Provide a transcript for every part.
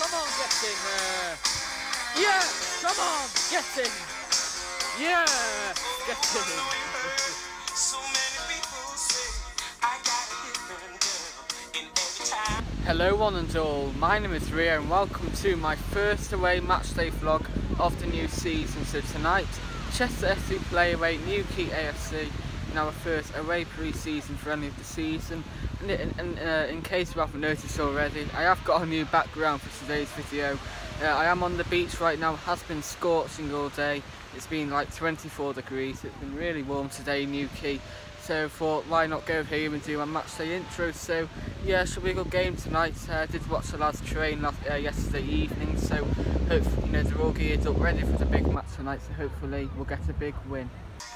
come on, get in. Yeah, come on, get in. Yeah, get in. So many people say I got a different girl in every time. Hello one and all, my name is Rio and welcome to my first away matchday vlog of the new season. So tonight, Chester FC play away Newquay AFC in our first away pre-season friendly of the season. And in case you haven't noticed already, I have got a new background for today's video. I am on the beach right now. It has been scorching all day. It's been like 24 degrees. It's been really warm today in Newquay. So I thought, why not go here and do my matchday intro. So yeah, should be a good game tonight. I did watch the lads train yesterday evening, so hopefully they're all geared up ready for the big match tonight. So hopefully we'll get a big win.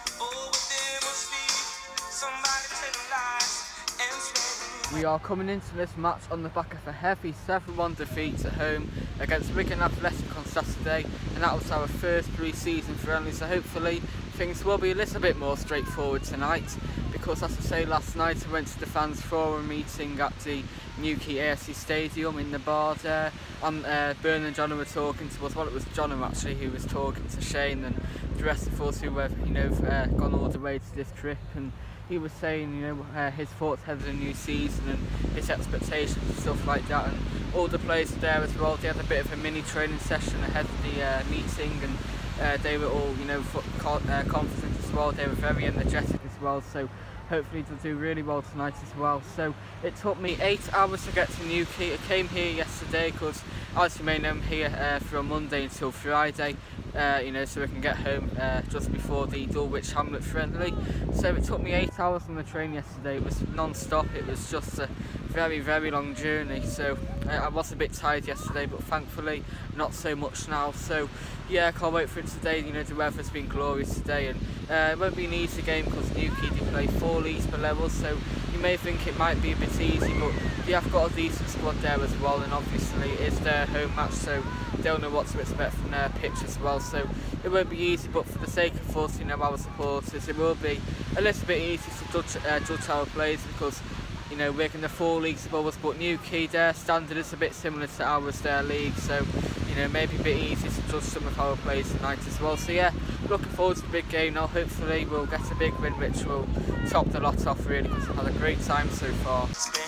We are coming into this match on the back of a heavy 7-1 defeat at home against Wigan Athletic on Saturday, and that was our first pre-season friendly, so hopefully things will be a little bit more straightforward tonight, because as I say, last night I went to the fans forum meeting at the Newquay AFC Stadium in the bar there, and Bern and John were talking to us. Well, it was John actually who was talking to Shane and the rest of us who have gone all the way to this trip, and he was saying, his thoughts ahead of the new season and his expectations and stuff like that, and all the players were there as well. They had a bit of a mini training session ahead of the meeting, and they were all, confident as well. They were very energetic as well, so hopefully they'll do really well tonight as well. So it took me 8 hours to get to Newquay. I came here yesterday because, as you may know, I'm here from Monday until Friday. So we can get home just before the Dulwich Hamlet friendly. So it took me 8 hours on the train yesterday. It was non-stop. It was just a very, very long journey. So I was a bit tired yesterday, but thankfully not so much now. So yeah, I can't wait for it today. The weather's been glorious today, and it won't be an easy game because Newquay play 4 leagues below us. So you may think it might be a bit easy, but they have got a decent squad there as well, and obviously it's their home match, so they'll know what to expect from their pitch as well. So it won't be easy, but for the sake of us, our supporters, it will be a little bit easy to judge our players, because we're in the 4 leagues above us, but Newquay, their standard is a bit similar to ours, their league, so maybe a bit easy to judge some of our players tonight as well. So yeah, looking forward to the big game now. Hopefully we'll get a big win which will top the lot off really, because I've had a great time so far.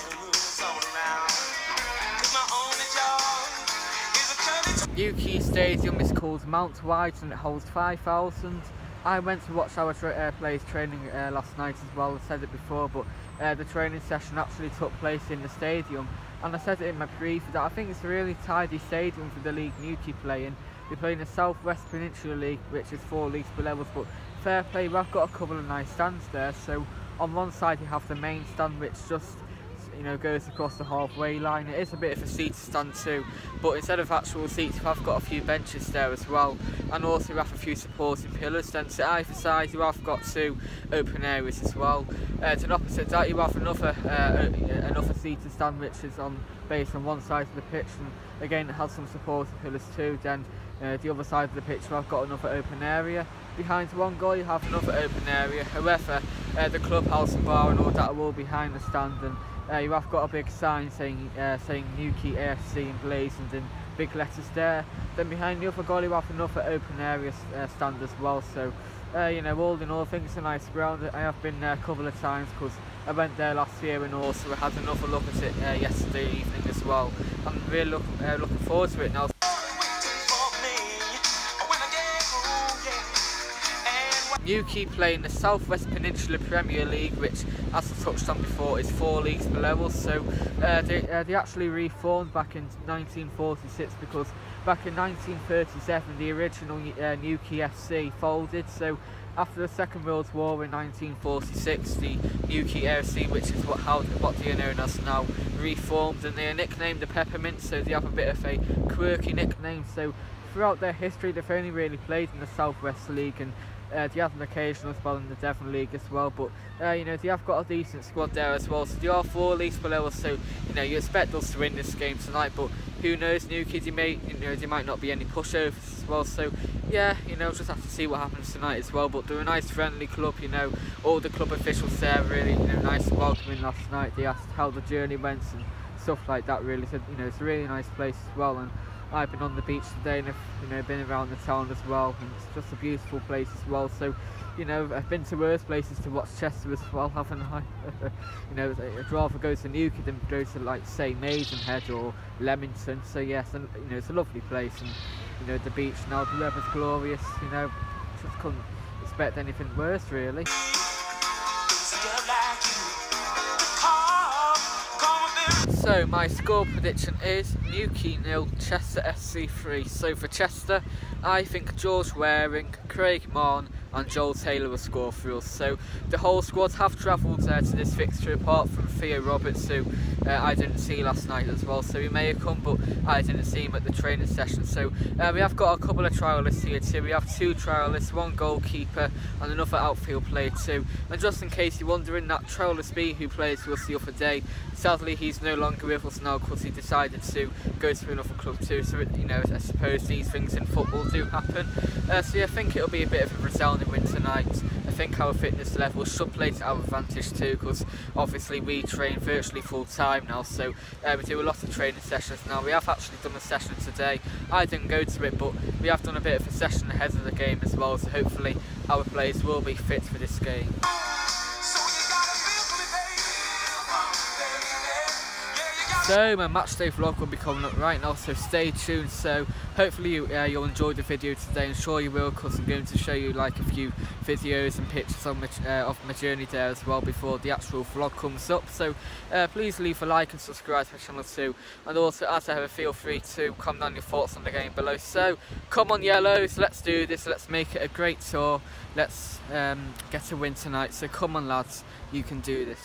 Newquay Stadium is called Mount Wide and it holds 5,000. I went to watch our players training last night as well. I said it before, but the training session actually took place in the stadium, and I said it in my preview that I think it's a really tidy stadium for the league Newquay play in. They play in the South West Peninsula League, which is 4 leagues below us, but fair play, we've got a couple of nice stands there. So on one side you have the main stand, which just goes across the halfway line. It is a bit of a seated stand too, but instead of actual seats we have got a few benches there as well, and also we have a few supporting pillars. Then to either side you have got 2 open areas as well. To the opposite that you have another seated stand which is based on one side of the pitch, and again it has some supporting pillars too. Then the other side of the pitch I've got another open area. Behind one goal you have another open area. However, the clubhouse and bar and all that are all behind the stand, and you have got a big sign saying Newquay AFC emblazoned in big letters there. Then behind the other goal you have another open area stand as well. So all in all, I think it's a nice ground. I have been there a couple of times because I went there last year, and also I had another look at it yesterday evening as well. I'm really looking forward to it now. Newquay play in the South West Peninsula Premier League, which, as I touched on before, is 4 leagues below us. So they actually reformed back in 1946, because back in 1937 the original Newquay FC folded. So after the Second World War in 1946, the Newquay AFC, which is what they are known as now, reformed, and they are nicknamed the Peppermint. So they have a bit of a quirky nickname. So throughout their history they've only really played in the South West League, and they have an occasional spell in the Devon League as well, but they have got a decent squad there as well. So they are 4 leagues below us, so you expect us to win this game tonight, but who knows, Newquay, they might not be any pushovers as well. So yeah, just have to see what happens tonight as well. But they're a nice friendly club, all the club officials there really nice and welcoming last night. They asked how the journey went and stuff like that really. So it's a really nice place as well, and I've been on the beach today and I've been around the town as well, and it's just a beautiful place as well. So I've been to worse places to watch Chester as well, haven't I? I'd rather go to Newquay than go to, like, say, Maidenhead or Leamington. So yes, and it's a lovely place, and the beach now, the weather's glorious. Just couldn't expect anything worse really. So my score prediction is Newquay 0, Chester SC 3. So for Chester, I think George Waring, Craig Marn and Joel Taylor will score for us. So the whole squad have travelled to this fixture, apart from Theo Roberts, who I didn't see last night as well. So he may have come, but I didn't see him at the training session. So we have got a couple of trialists here too. We have 2 trialists, 1 goalkeeper and another outfield player too. And just in case you're wondering, that trialist B who played for us the other day, sadly he's no longer with us now because he decided to go to another club too. So I suppose these things in football do happen. So yeah, I think it'll be a bit of a resounding win tonight. I think our fitness level should play to our advantage too, because obviously we train virtually full time now, so we do a lot of training sessions now. We have actually done a session today. I didn't go to it, but we have done a bit of a session ahead of the game as well, so hopefully our players will be fit for this game. So my match day vlog will be coming up right now, so stay tuned. So hopefully you'll enjoy the video today. I'm sure you will, because I'm going to show you like a few videos and pictures of my journey there as well before the actual vlog comes up. So please leave a like and subscribe to my channel too, and also as ever feel free to comment down your thoughts on the game below. So come on Yellows, let's do this, let's make it a great tour, let's get a win tonight. So come on lads, you can do this.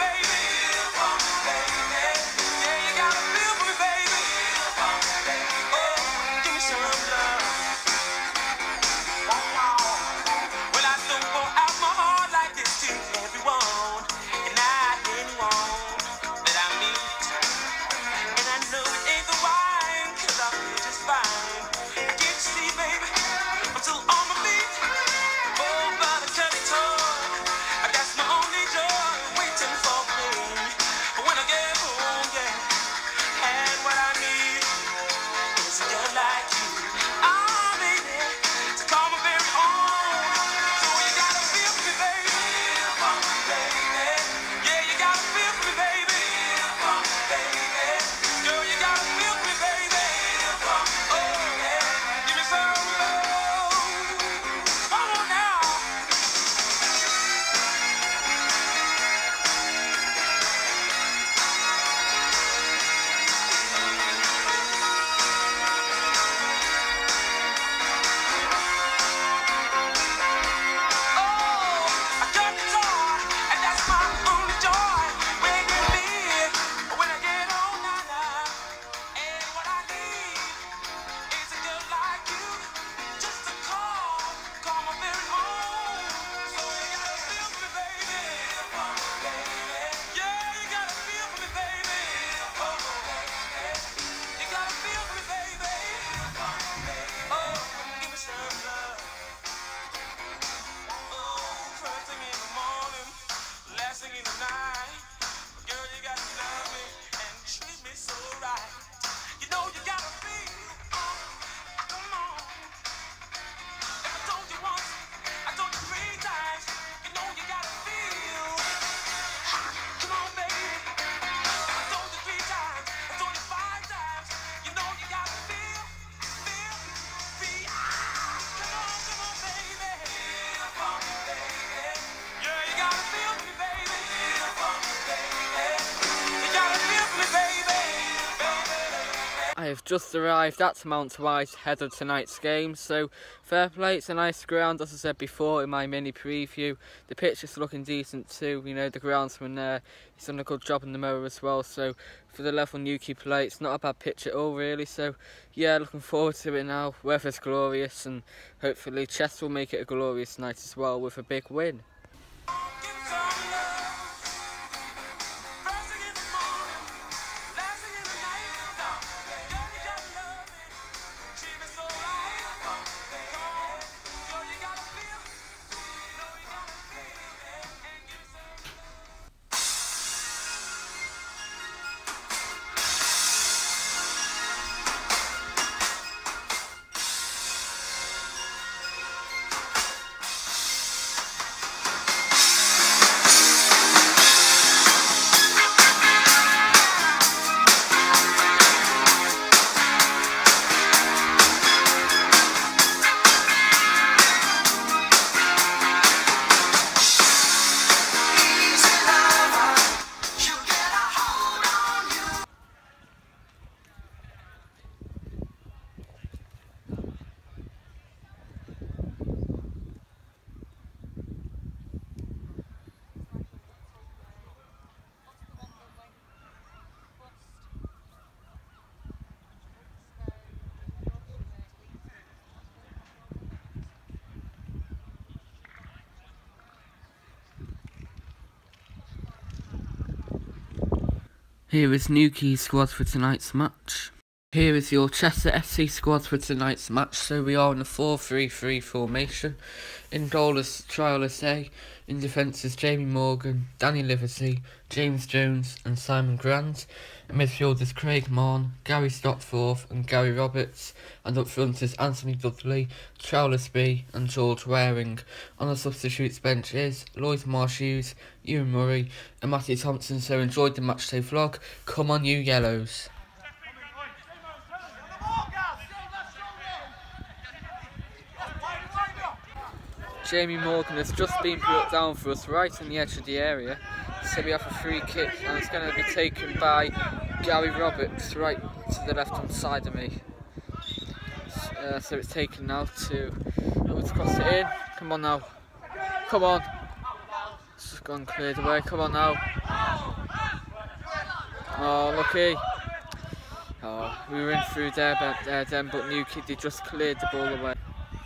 I have just arrived at Mount Wise ahead of tonight's game, so fair play. It's a nice ground, as I said before in my mini preview. The pitch is looking decent too, the groundsman there, he's done a good job in the mower as well, so for the level Newquay play, it's not a bad pitch at all really. So yeah, looking forward to it now. Weather's glorious, and hopefully Chester will make it a glorious night as well with a big win. Here is Newquay's squad for tonight's match. Here is your Chester FC squad for tonight's match. So we are in a 4-3-3 formation. In goal is Trialist A. In defence is Jamie Morgan, Danny Livesey, James Jones and Simon Grant. In midfield is Craig Marn, Gary Stopforth and Gary Roberts. And up front is Anthony Dudley, Trialist B and George Waring. On the substitutes bench is Lloyd Marsh-Hughes, Ewan Murray and Matthew Thompson. So enjoyed the matchday vlog. Come on you Yellows. Jamie Morgan has just been brought down for us right on the edge of the area, so we have a free kick and it's going to be taken by Gary Roberts right to the left hand side of me. So it's taken now to cross it in. Come on now, come on, it's just gone cleared away, come on now. Oh lucky, oh, we were in through there but Newquay, they just cleared the ball away.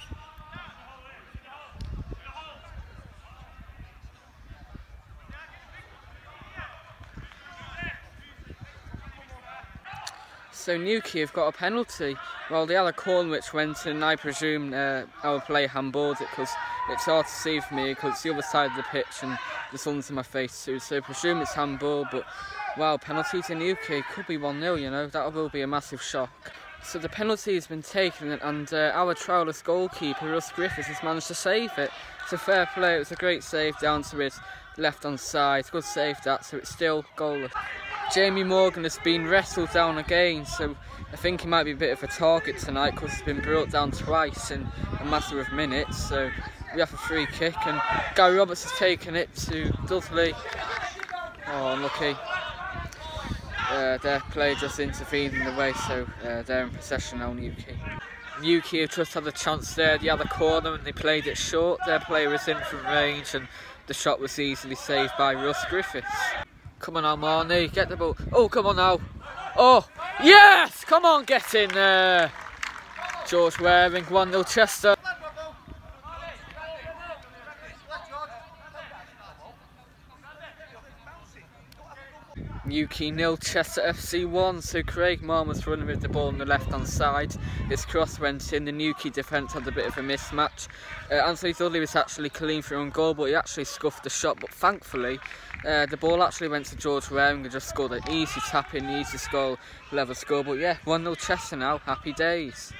So Newquay have got a penalty. Well, they had a corner which went in, and I presume our player handballed it because it's hard to see for me because it's the other side of the pitch and the sun's in my face too. So I presume it's handball, but wow, penalty to Newquay, could be 1-0, you know, that will be a massive shock. So the penalty has been taken and our trialist goalkeeper, Russ Griffiths, has managed to save it. It's a fair play, it was a great save down to his left hand side, good save that, so it's still goalless. Jamie Morgan has been wrestled down again, so I think he might be a bit of a target tonight because he's been brought down twice in a matter of minutes. So we have a free kick and Gary Roberts has taken it to Dudley. Oh, unlucky. Their player just intervened in the way, so they're in possession now, Newquay. Newquay have just had a chance there, they had a corner and they played it short. Their player was in from range and the shot was easily saved by Russ Griffiths. Come on now, Marnie, get the ball. Oh, come on now. Oh, yes! Come on, get in there. George Waring, 1-0 Chester. Newquay 0, Chester FC 1. So Craig Marn was running with the ball on the left hand side. His cross went in, the Newquay defence had a bit of a mismatch. Anthony Dudley was actually clean for own goal, but he actually scuffed the shot. But thankfully, the ball actually went to George Waring and just scored an easy tap in, easy score, level score. But yeah, 1-0 Chester now, happy days.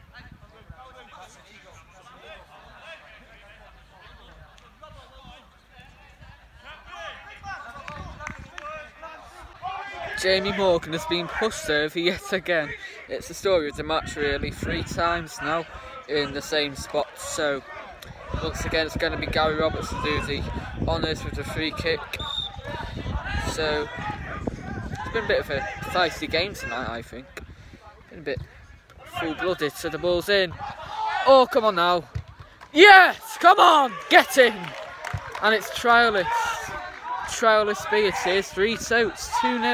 Jamie Morgan has been pushed over yet again. It's the story of the match really, 3 times now in the same spot. So once again it's going to be Gary Roberts to do the honours with the free kick. So it's been a bit of a feisty game tonight, I think. Been a bit full-blooded, so the ball's in. Oh, come on now. Yes, come on, get in. And it's Trialist. Trialist B it is, 3 totes, 2-0.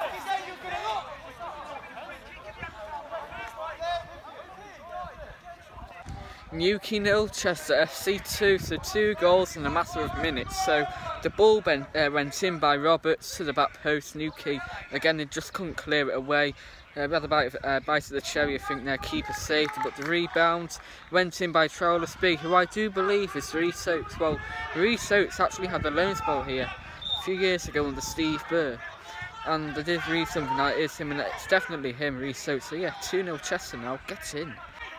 Newquay 0, Chester FC 2, so 2 goals in a matter of minutes. So the ball went in by Roberts to the back post. Newquay, again, they just couldn't clear it away. We had a bite of the cherry, I think their keeper saved it, but the rebound went in by Trialist B, who I do believe is Rhys Oakes. Well, Rhys Oakes actually had a loan spell here a few years ago under Steve Burr. And I did read something that is him, and it's definitely him, Rhys Oakes. So yeah, 2-0 Chester now, get in.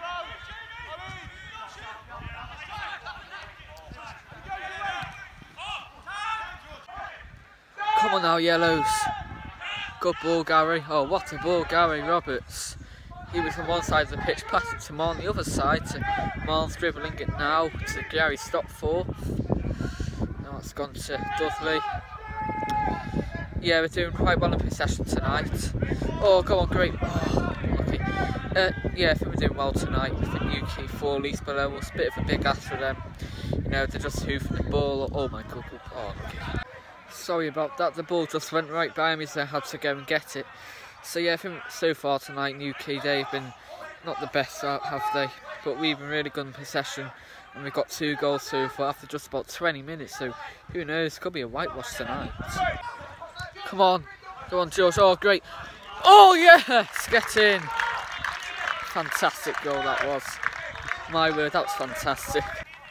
Come on now, Yellows. Good ball, Gary. Oh, what a ball, Gary Roberts. He was on one side of the pitch, passed it to Marn, the other side to Marn's dribbling it now to Gary Stopforth. Now it's gone to Dudley. Yeah, we're doing quite well in possession tonight. Oh, go on, great. Oh, lucky. Yeah, I think we're doing well tonight. I think Newquay 4 leagues below us. Bit of a big ask for them. You know, they're just hoofing the ball. Oh my god. Oh, lucky. Sorry about that, the ball just went right by me, so I had to go and get it. So yeah, I think so far tonight, Newquay, they've been not the best, have they? But we've been really good in possession, and we've got 2 goals so far after just about 20 minutes, so who knows, could be a whitewash tonight. Come on, Go on, George. Oh, great. Oh, yes! Get in. Fantastic goal that was. My word, that was fantastic.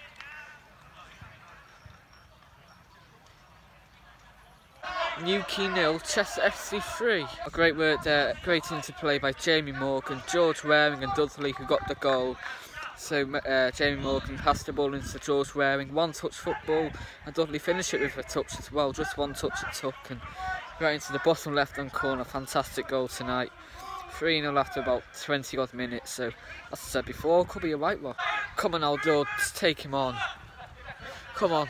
Newquay 0, Chester FC 3. A great work there, great interplay by Jamie Morgan, George Waring and Dudley who got the goal. So Jamie Morgan passed the ball into George Waring, one touch football, and Dudley finished it with a touch as well, just one touch it took, and right into the bottom left hand corner. Fantastic goal tonight. 3-0 after about 20 odd minutes, so as I said before, could be a right one. Come on, Aldud, take him on. Come on.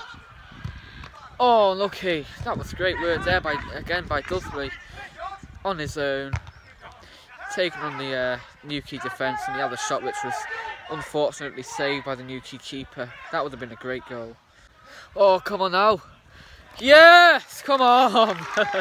Oh, lucky. That was great work there by Dudley on his own, taking on the Newquay defence, and the other shot which was unfortunately saved by the Newquay keeper. That would have been a great goal. Oh, come on now. Yes, come on.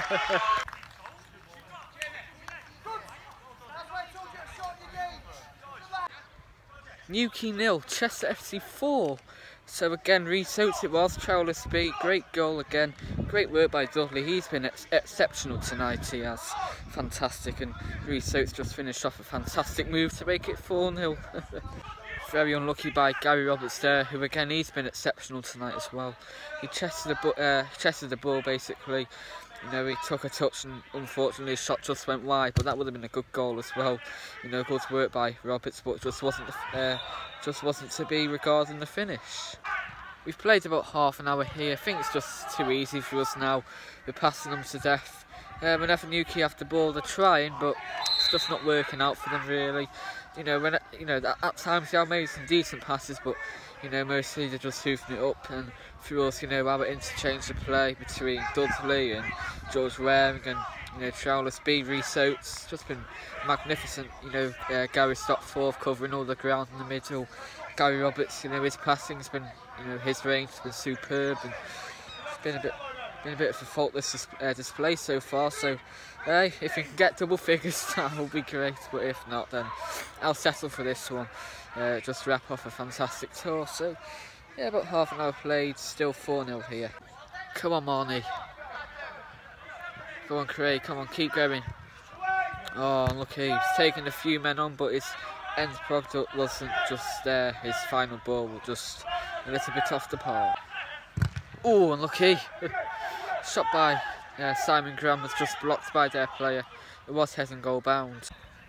Newquay 0, Chester FC 4. So again, Reece Oates it was, Charles B, great goal again, great work by Dudley. He's been exceptional tonight, he has, fantastic, and Reece Oates just finished off a fantastic move to make it 4-0. Very unlucky by Gary Roberts there, who again, he's been exceptional tonight as well. He chested the ball basically. You know, he took a touch and unfortunately his shot just went wide, but that would have been a good goal as well. You know, good work by Roberts, but just wasn't to be regarding the finish. We've played about half an hour here. I think it's just too easy for us now. We're passing them to death. Whenever Newquay have the ball, they're trying, but it's just not working out for them really. You know, at times they have made some decent passes, but you know, mostly they're just hoofing it up, and through us, you know, our interchange of play between Dudley and George Waring and, you know, Charles B, Reece Oates, just been magnificent. You know, Gary Stopforth covering all the ground in the middle. Gary Roberts, you know, his passing's been, you know, his range has been superb, and it's been a bit of a faultless display so far. So, if we can get double figures, that will be great. But if not, then I'll settle for this one. Just wrap off a fantastic tour. So, yeah, about half an hour played, still 4-0 here. Come on, Marnie. Come on, Craig. Come on, keep going. Oh, unlucky. He's taken a few men on, but his end product wasn't just there. His final ball was just a little bit off the par. Oh, unlucky. Shot by Simon Graham was just blocked by their player. It was head and goal bound.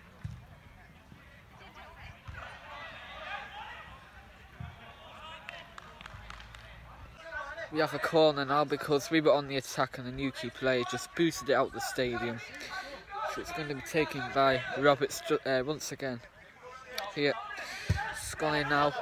We have a corner now because we were on the attack and the Newquay player just boosted it out the stadium. So it's going to be taken by Roberts once again. Here, it's gone in now.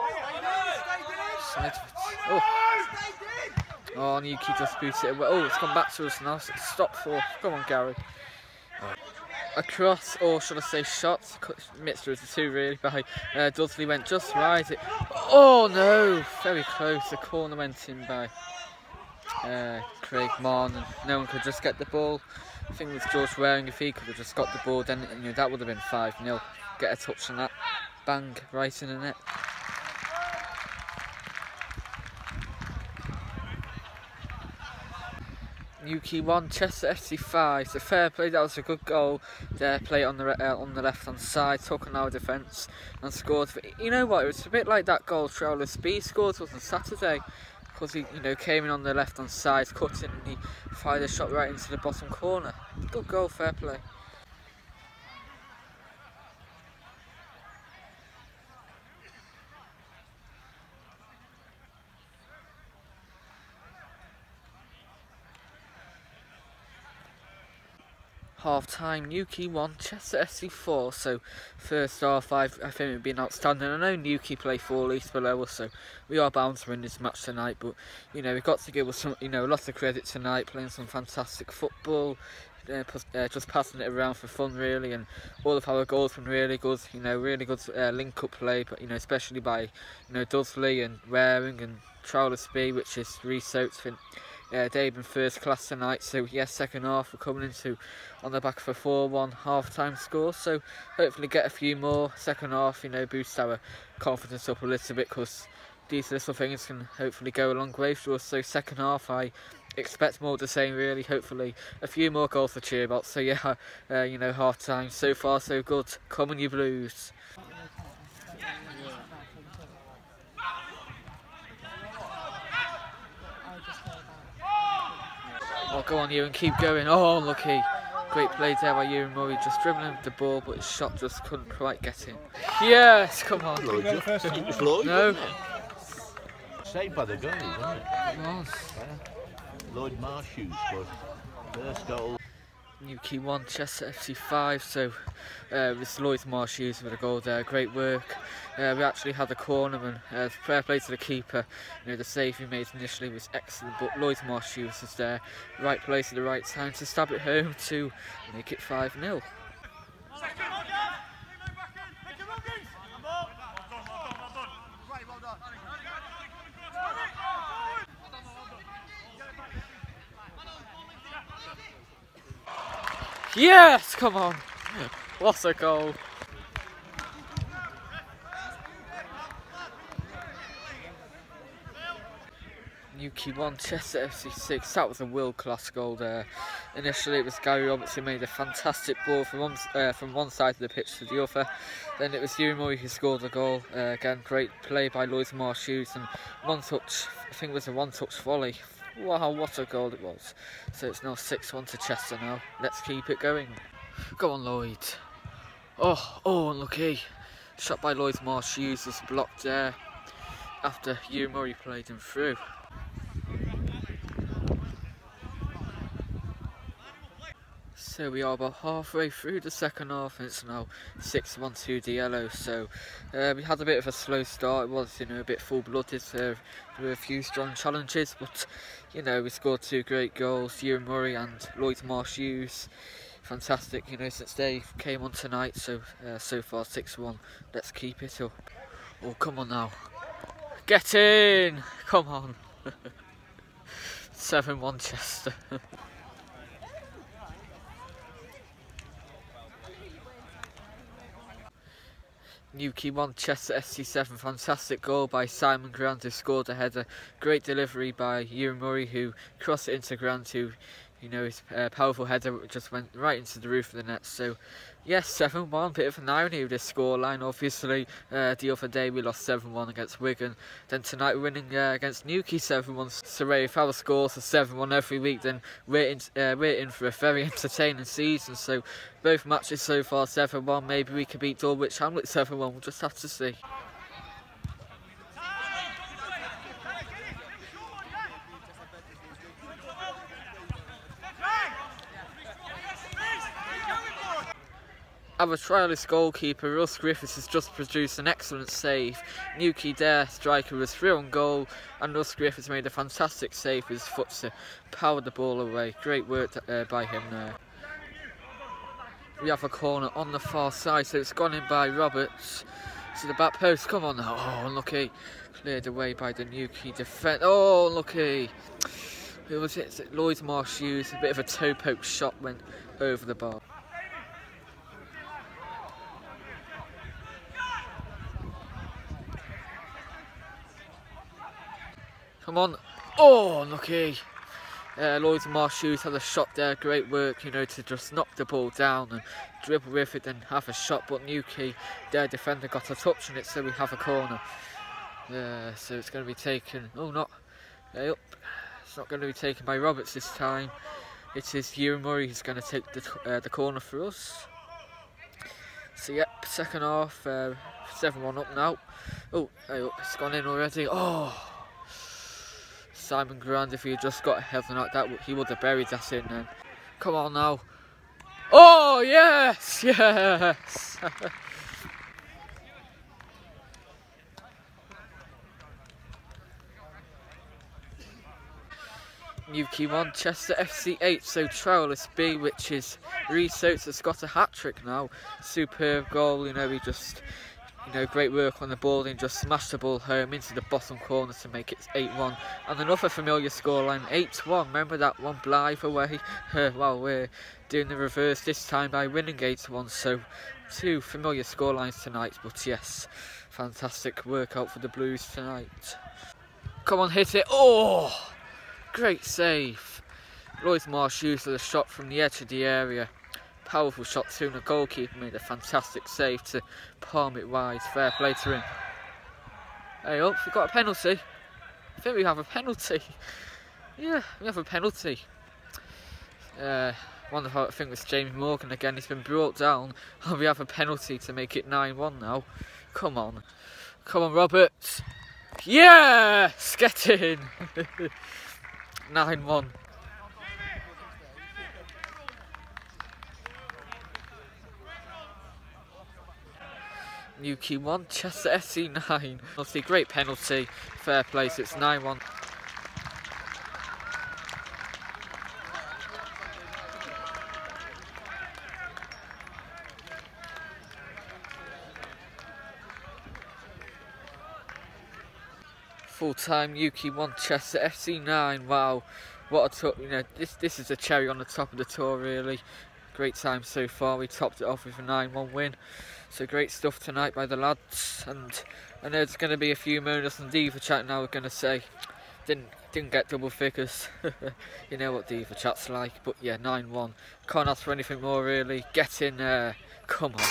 Oh, Newquay just boosted it. Oh, it's gone back to us now. So it's Stopforth. Come on, Gary. A cross, or should I say shot, mixture of the two really, by Dudley went just right. Oh no, very close, the corner went in by Craig Marn, and no one could just get the ball. I think with George Waring, if he could have just got the ball, then you know, that would have been 5-0. Get a touch on that, bang, right in the net. Newquay 1, Chester FC 5. So fair play, that was a good goal. There, play on the left hand side, took on our defence and scored. You know what? It was a bit like that goal Charles B scored on Saturday, because he, you know, came in on the left hand side, cut in, and he fired a shot right into the bottom corner. Good goal, fair play. Half time, Newquay 1, Chester FC 4. So first half, I think it would been outstanding. I know Newquay play 4 leagues below us, so we are bound to win this match tonight. But you know, we've got to give us some, you know, lots of credit tonight, playing some fantastic football, just passing it around for fun really, and all of our goals been really good. You know, really good link-up play, but you know, especially by, you know, Dudley and Waring and Charles B, which is Reece Oates. They've been first class tonight, so yes, second half we're coming into on the back of a 4-1 half-time score, so hopefully get a few more second half, you know, boost our confidence up a little bit, because these little things can hopefully go a long way for us. So second half, I expect more of the same really. Hopefully a few more goals to cheer about. So yeah, you know, half time so far so good. Come on you Blues. Oh, go on Ewan, keep going. Oh, unlucky. Great play there by Ewan Murray, just dribbling with the ball, but his shot just couldn't quite get in. Yes, come on. It was Lloyd, No. wasn't it? Saved by the goalie, wasn't it? It was. Lloyd Marshew scored first goal. Newquay 1, Chester FC 5, so it's Lloyd Marshews with a goal there, great work. We actually had a corner and fair play to the keeper. You know, the save he made initially was excellent, but Lloyd Marshews was there, right place at the right time to stab it home to make it 5-0. Yes, come on. What a goal. Newquay 1, Chester FC 6. That was a world-class goal there. Initially it was Gary Roberts who made a fantastic ball from one side of the pitch to the other. Then it was Ewan Murray who scored the goal. Again, great play by Lloyd Marshews and one touch, I think it was a one-touch volley. Wow, what a goal it was. So it's now 6-1 to Chester now. Let's keep it going. Go on, Lloyd. Oh, unlucky. Shot by Lloyd Marshews was blocked there after Ewan Murray played him through. So we are about halfway through the second half and it's now 6-1 to the Yellows. So we had a bit of a slow start. It was, you know, a bit full-blooded. There were a few strong challenges, but you know, we scored 2 great goals. Ewan Murray and Lloyd Marshews, fantastic. You know, since they came on tonight. So so far 6-1. Let's keep it up. Oh, come on now, get in! Come on. 7-1 Chester. Newquay 1, Chester FC 7, fantastic goal by Simon Grant who scored a header. Great delivery by Ewan Murray who crossed it into Grant who, you know, his powerful header just went right into the roof of the net. So yes, 7-1, bit of an irony with this scoreline. Obviously the other day we lost 7-1 against Wigan, then tonight we're winning against Newquay 7-1. So if our scores are 7-1 every week, then we're in for a very entertaining season. So both matches so far 7-1, maybe we could beat Dulwich Hamlet 7-1, we'll just have to see. Our trialist goalkeeper Russ Griffiths has just produced an excellent save. Newquay Dare striker was through on goal and Russ Griffiths made a fantastic save with his foot to power the ball away. Great work by him there. We have a corner on the far side, so it's gone in by Roberts to the back post. Come on now. Oh, unlucky. Cleared away by the Newquay defence. Oh, unlucky. Who was it? Lloyd Marshews. A bit of a toe poke shot went over the bar. Come on. Oh, unlucky. Lloyd Marshews had a shot there. Great work, you know, to just knock the ball down and dribble with it and have a shot. But Newquay, their defender, got a touch on it, so we have a corner. So it's going to be taken. Oh, not. It's not going to be taken by Roberts this time. It is Ewan Murray who's going to take the corner for us. So yep, second half, 7-1 up now. Oh, it's gone in already. Oh. Simon Grant, if he had just got a header like that, he would have buried that in then. Come on now. Oh, yes! Yes! Newquay 1, Chester FC 8, so Trowlis B, which is Reece Oates has got a hat-trick now. Superb goal, you know, he just... You know, great work on the ball and just smashed the ball home into the bottom corner to make it 8-1. And another familiar scoreline, 8-1. Remember that one, Blythe away? Well, we're doing the reverse this time by winning 8-1. So Two familiar scorelines tonight, but yes, fantastic workout for the Blues tonight. Come on, hit it. Oh, great save. Lloyd Marsh used a shot from the edge of the area. Powerful shot too, and the goalkeeper made a fantastic save to palm it wide. Fair play to him. Hey up, we've got a penalty. I think we have a penalty. Yeah, we have a penalty. One of our, I think it was Jamie Morgan again. He's been brought down, and we have a penalty to make it 9-1 now. Come on, Robert. Yes, get in. 9-1. Newquay 1, Chester FC 9. Obviously, great penalty. Fair play, so it's 9-1. Full time, Newquay 1, Chester FC 9. Wow, what a tour! You know, this is a cherry on the top of the tour, really. Great time so far. We topped it off with a 9-1 win. So great stuff tonight by the lads. And I know there's going to be a few moaners on Diva Chat now. We're going to say didn't get double figures. You know what Diva Chat's like. But yeah, 9-1. Can't ask for anything more, really. Get in there. Come on.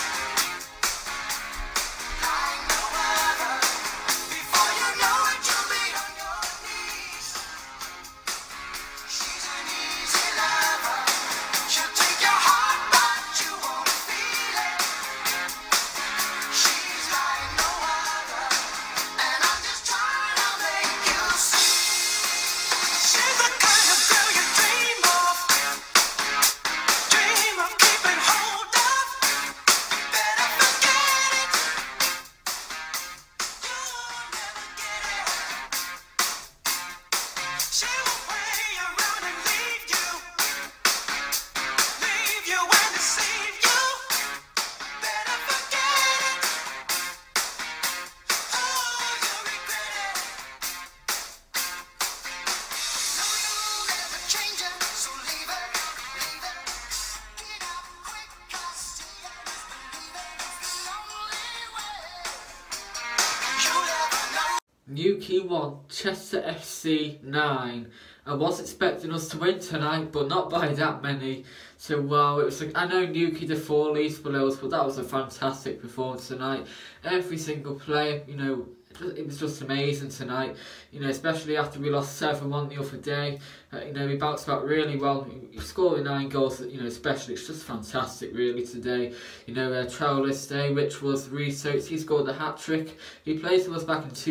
Newquay 1, Chester FC 9. I was expecting us to win tonight, but not by that many. So wow, it was like, I know Newquay the 4 leagues below us, but that was a fantastic performance tonight. Every single player, you know, it was just amazing tonight, you know, especially after we lost 7-1 the other day. You know, we bounced back really well. Scoring 9 goals, you know, especially, it's just fantastic really today. You know, Trowlis Day, which was Reece Oates, he scored a hat-trick. He played with us back in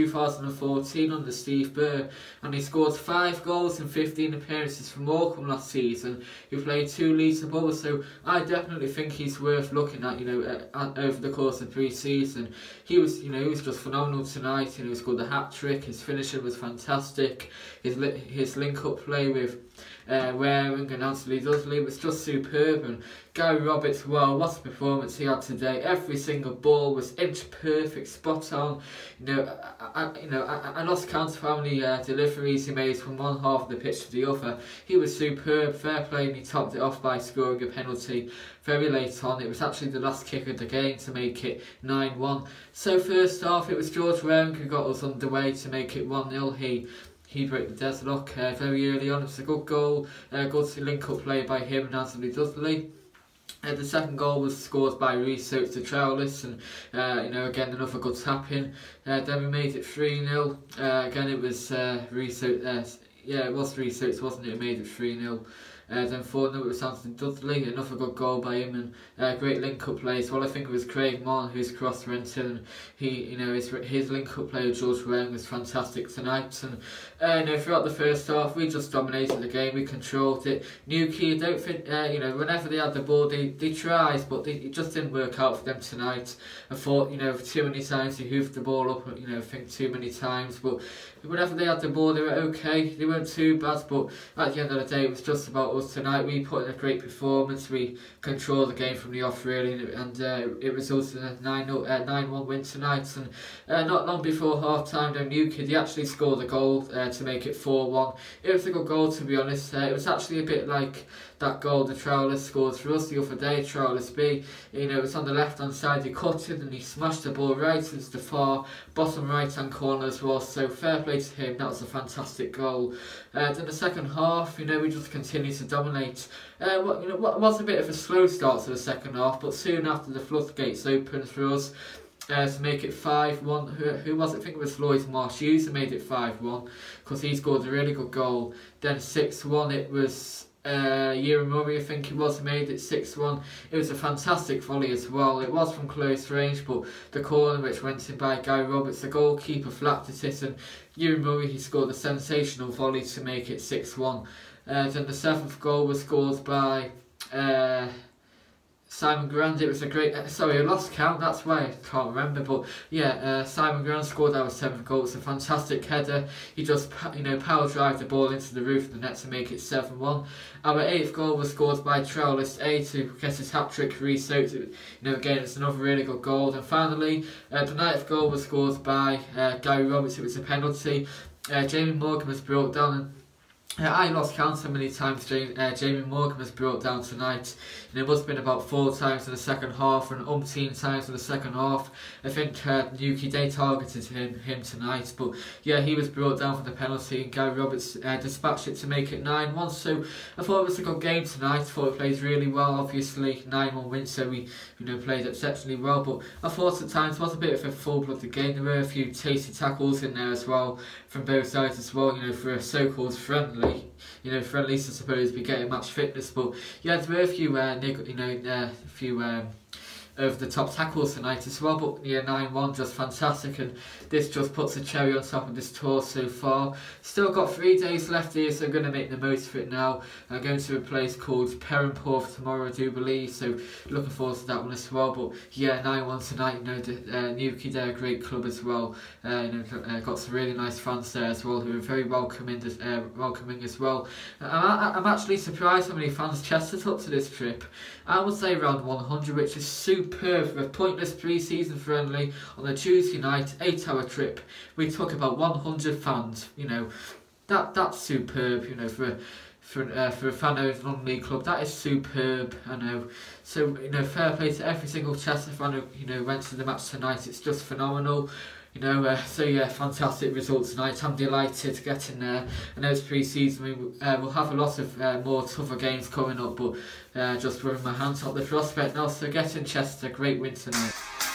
2014 under Steve Burr, and he scored 5 goals in 15 appearances for Morecambe last season, who played 2 leagues above us. So I definitely think he's worth looking at, you know, over the course of pre-season. He was, you know, he was just phenomenal tonight. You know, he scored a hat-trick, his finishing was fantastic, his link-up play with Waring and Anthony Dudley was just superb, and Gary Roberts, well, what a performance he had today. Every single ball was inch perfect, spot on. You know, I lost count of how many deliveries he made from one half of the pitch to the other. He was superb, fair play, and he topped it off by scoring a penalty very late on. It was actually the last kick of the game to make it 9-1. So first half, it was George Waring who got us underway to make it 1-0. He broke the deadlock very early on. It was a good goal, good link-up play by him and Anthony Dudley. The second goal was scored by Reece Oates to Trowlis, and you know, again another good tap-in. Then we made it 3-0. Again it was Reece Oates. Yeah, it was Reece Oates, wasn't it? It made it 3-0. Then 4-0 it was Anthony Dudley, another good goal by him, and great link-up play. So I think it was Craig Mon who's crossed Renton, and you know, his link-up play with George Waring was fantastic tonight. And you know, throughout the first half, we just dominated the game, we controlled it. Newquay, I don't think, you know, whenever they had the ball, they tried, but it just didn't work out for them tonight. I thought, you know, too many times they hoofed the ball up, you know, I think too many times, but whenever they had the ball, they were okay, they weren't too bad. But at the end of the day, it was just about us tonight. We put in a great performance, we controlled the game from the off really, and it resulted in a 9-1 win tonight. And not long before half time, though, Newquay, they actually scored a goal to make it 4-1. It was a good goal, to be honest. It was actually a bit like that goal the Trowlers scored for us the other day, Trowlers B. You know, it was on the left hand side, he cut it and he smashed the ball right into the far bottom right hand corner as well, so fair play to him, that was a fantastic goal. Then the second half, you know, we just continued to dominate. What was a bit of a slow start to the second half, but soon after the floodgates opened for us to make it 5-1. Who was it? I think it was Lloyd Marsh-Hughes who made it 5-1 because he scored a really good goal. Then 6-1, it was Ewan Murray, I think it was, who made it 6-1. It was a fantastic volley as well. It was from close range, but the corner which went in by Guy Roberts, the goalkeeper flapped it, and Ewan Murray, he scored a sensational volley to make it 6-1. Then the 7th goal was scored by Simon Grant. It was a great, sorry, I lost count, that's why I can't remember, but yeah, Simon Grant scored our 7th goal. It's a fantastic header. He just, you know, power drive the ball into the roof of the net to make it 7-1. Our 8th goal was scored by Trowlers A to get his hat-trick re-soaked. You know, again, it's another really good goal. And finally, the 9th goal was scored by Guy Roberts. It was a penalty. Jamie Morgan was brought down, and I lost count how many times Jamie Morgan was brought down tonight. And it must have been about 4 times in the second half and umpteen times in the second half. I think Newquay Day targeted him tonight, but yeah, he was brought down for the penalty and Guy Roberts dispatched it to make it 9-1. So I thought it was a good game tonight. I thought we played really well. Obviously 9-1 win, so we, you know, played exceptionally well, but I thought at times it was a bit of a full-blooded game. There were a few tasty tackles in there as well from both sides as well, you know, for a so-called friendly. You know, friendlies I suppose we get match fitness, but yeah, there were a few over the top tackles tonight as well, but yeah, 9-1, just fantastic, and this just puts a cherry on top of this tour so far. Still got 3 days left here, so I'm going to make the most of it now. I'm going to a place called Perranporth tomorrow, I do believe, so looking forward to that one as well. But yeah, 9-1 tonight. You know, the Newquay, they're a great club as well. You know, got some really nice fans there as well, who are very welcoming as well. I'm actually surprised how many fans Chester took to this trip. I would say around 100, which is superb for a pointless pre-season friendly on a Tuesday night, 8-hour trip. We took about 100 fans. You know, that's superb. You know, for a fan-owned non-league club, that is superb. I know. So you know, fair play to every single Chester fan who, you know, went to the match tonight. It's just phenomenal. You know, so yeah, fantastic result tonight. I'm delighted to get in there. I know it's pre-season. We'll have a lot of more tougher games coming up, but just throwing my hands up the prospect now. So get in Chester, great win tonight.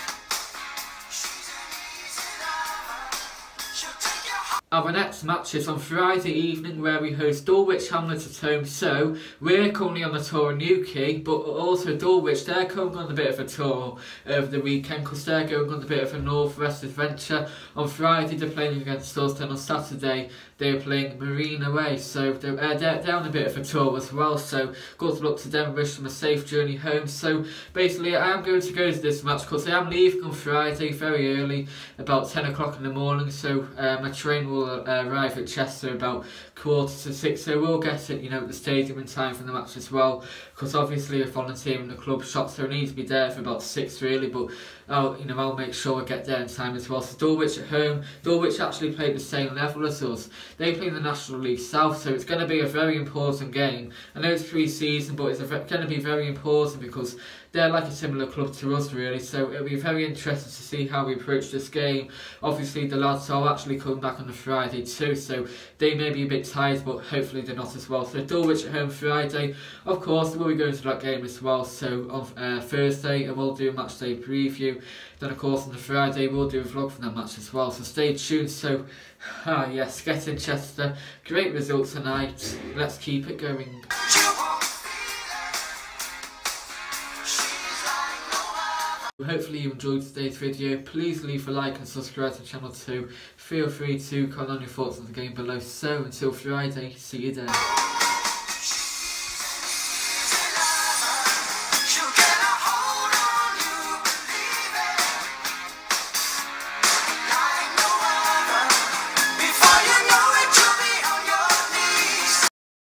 Our next match is on Friday evening, where we host Dulwich Hamlet at home. So we're currently on the tour in Newquay, but also Dulwich, they're going on a bit of a tour over the weekend because they're going on a bit of a north-west adventure. On Friday they're playing against us, then on Saturday they're playing Marine away, so they're on a bit of a tour as well. So good luck to them, wish them a safe journey home. So basically I am going to go to this match because I am leaving on Friday very early, about 10 o'clock in the morning, so my train will arrive at Chester about 5:45, so we'll get it, you know, at the stadium in time for the match as well, because obviously a volunteer in the club shop, so I need to be there for about 6 really, but I'll make sure I get there in time as well. So Dulwich at home. Dulwich actually played the same level as us. They play in the National League South, so it's going to be a very important game. I know it's pre-season, but it's going to be very important because they're like a similar club to us really, so it'll be very interesting to see how we approach this game. Obviously the lads are actually coming back on the Friday too, so they may be a bit tired, but hopefully they're not as well. So Dulwich at home Friday. Of course we'll be going to that game as well, so on Thursday I will do a match day preview. Then of course on the Friday we'll do a vlog from that match as well, so stay tuned. So yes, get in Chester. Great result tonight, let's keep it going. Hopefully you enjoyed today's video. Please leave a like and subscribe to the channel too. Feel free to comment on your thoughts on the game below. So until Friday, see you there.